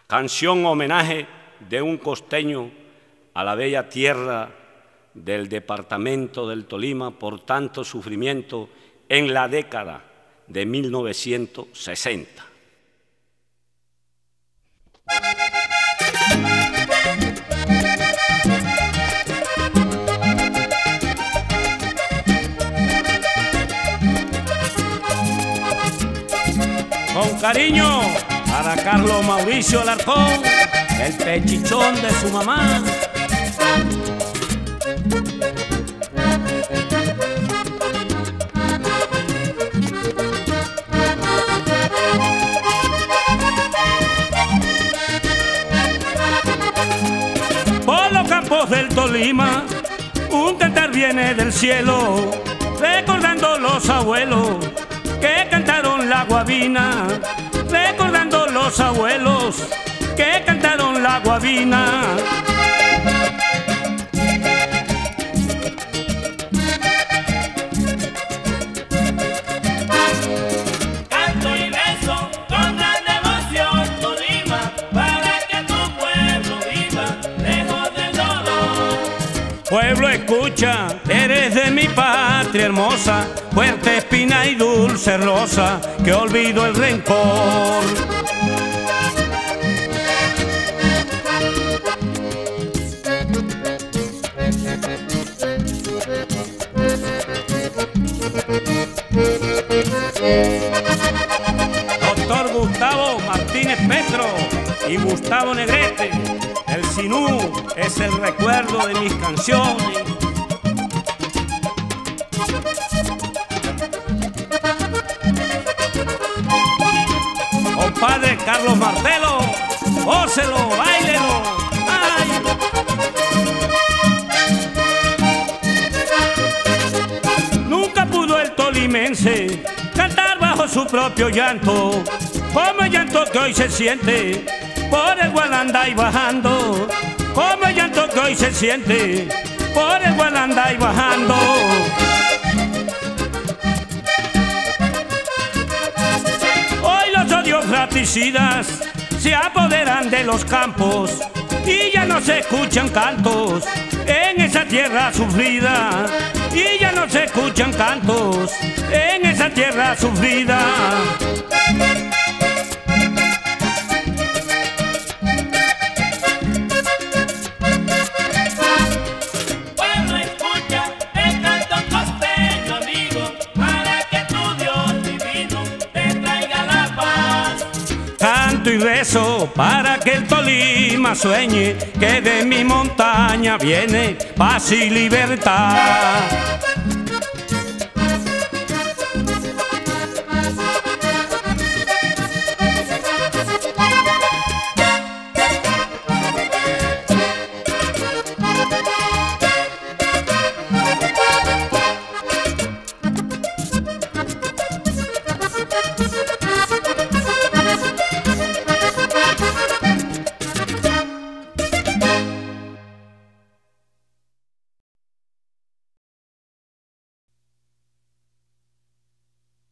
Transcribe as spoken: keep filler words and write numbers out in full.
Canción homenaje de un costeño a la bella tierra del departamento del Tolima por tanto sufrimiento en la década de mil novecientos sesenta. Con cariño para Carlos Mauricio Alarcón, el pechichón de su mamá. Por los campos del Tolima, un cantar viene del cielo, recordando los abuelos que cantaron la guabina, recordando los abuelos que cantaron la guabina. Canto y rezo con gran devoción, Tolima, para que tu pueblo viva lejos del dolor. Pueblo, escucha, eres de mi patria hermosa, fuerte espina y dulce rosa, que olvido el rencor. Doctor Gustavo Martínez Petro y Gustavo Negrete, el Sinú es el recuerdo de mis canciones. Compadre Carlos Martelo, gócelo, báilelo. ¡Ay! Nunca pudo el tolimense cantar bajo su propio llanto, como el llanto que hoy se siente por el Gualanday bajando, como el llanto que hoy se siente por el Gualanday bajando. Hoy los odios fraticidas se apoderan de los campos y ya no se escuchan cantos en esa tierra sufrida, y ya no se escuchan cantos en esa tierra sufrida. Pueblo, escucha el canto costeño, amigo, para que tu Dios divino te traiga la paz. Canto y rezo para que el Tolima sueñe que de mi montaña viene paz y libertad.